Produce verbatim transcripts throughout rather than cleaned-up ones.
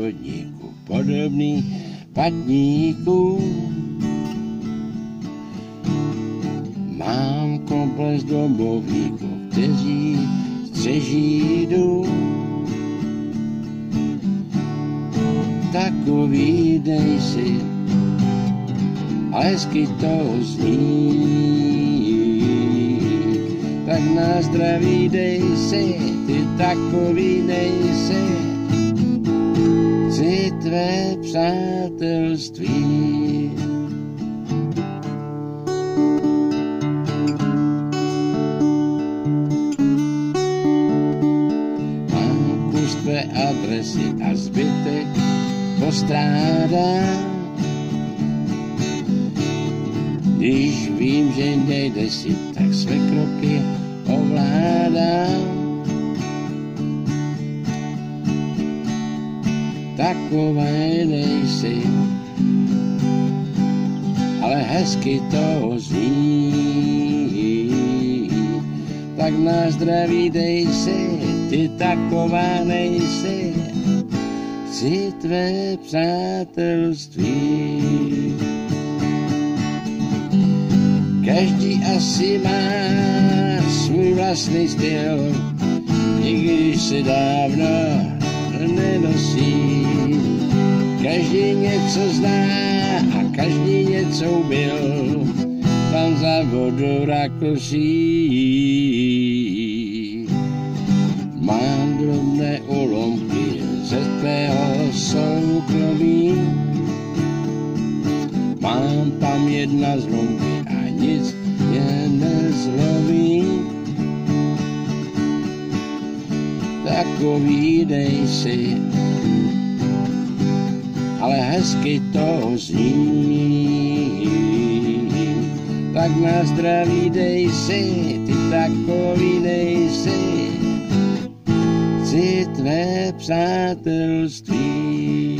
chodníku podobný patníků. Mám komplex domovníků, kteří střeží dům. Takový nejsi, a hezky to zní. Tak na zdraví dej si, ty takový nejsi. Chci tvé přátelství. Mám kus tvé adresy a zbytek postrádám. Když vím, že nejde si, tak své kroky ovládám. Takové nejsi, ale hezky to zní. Tak na zdraví dej si, ty taková nejsi. Chci tvé přátelství. Každý asi má svůj vlastní styl, i když se dávno nenosí. Každý něco zná a každý něco byl, tam za vodu rakosí. Mám drobné ulomky ze tvého soukromí, mám tam jedna zlomky a nic je nezloví. Takový nejsi, ale hezky to zní. Tak na zdraví dej si, ty takový nejsi. Chci tvé přátelství.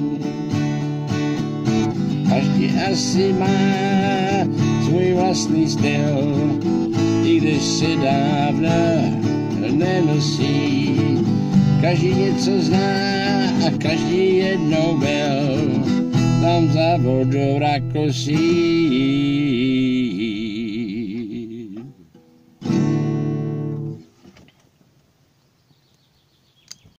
Každý asi má svůj vlastní styl, i když si dávno nenosí. Každý něco zná a každý jednou byl, tam za vodou rakosí.